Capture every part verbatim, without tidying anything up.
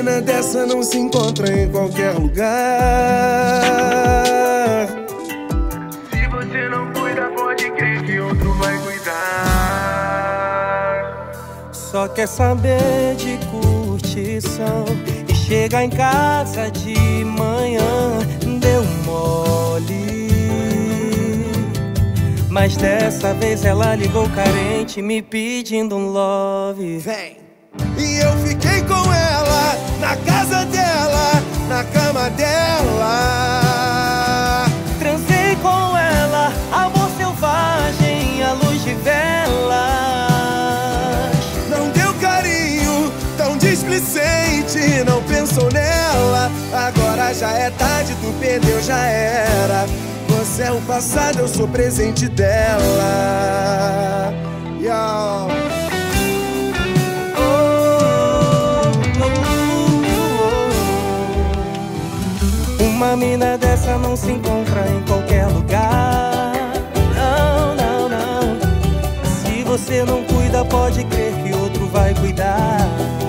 mina dessa não se encontra em qualquer lugar. Se você não cuida, pode crer que outro vai cuidar. Só quer saber de curtição e chega em casa de manhã, deu mole. Mas dessa vez ela ligou carente, me pedindo um love. Vem! E eu fiquei com ela, na casa dela, na cama dela. Transei com ela, amor selvagem, à luz de velas. Não deu carinho tão displicente, não pensou nela. Agora já é tarde, tu perdeu, já era. Você é o passado, eu sou presente dela. Yo. Uma mina dessa não se encontra em qualquer lugar. Não, não, não. Se você não cuida, pode crer que outro vai cuidar.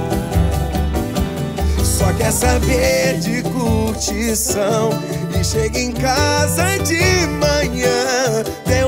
Só quer saber de curtição e chega em casa de manhã, deu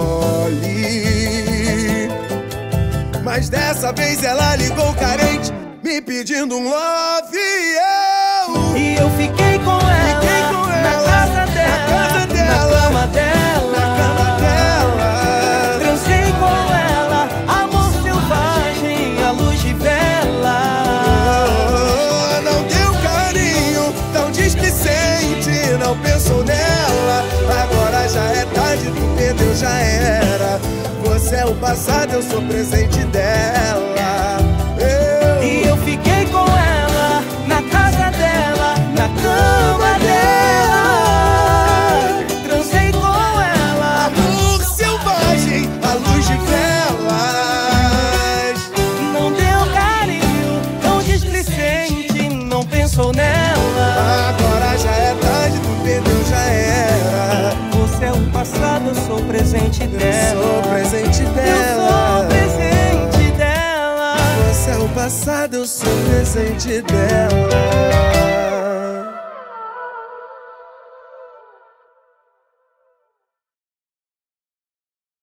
mole. Mas dessa vez ela ligou carente, me pedindo um love. Eu... E eu fiquei com ela, fiquei com na, ela casa dela, na casa dela, na cama dela, na cama dela. Transei com ela, amor selvagem, à luz de vela. Oh, não deu carinho tão displicente, não pensou nela. Agora já é tarde, tu perdeu, já era. Você é o passado, eu sou presente dela. Eu... E eu fiquei com ela, na casa dela, na cama dela. Transei com ela, amor selvagem, à luz de velas. não deu carinho tão displicente, não pensou nela. Agora já é tarde, tu perdeu, já era. Você é o passado, eu sou o presente dela. Eu sou presente dela. Eu sou o presente dela. Você é o passado, eu sou presente dela.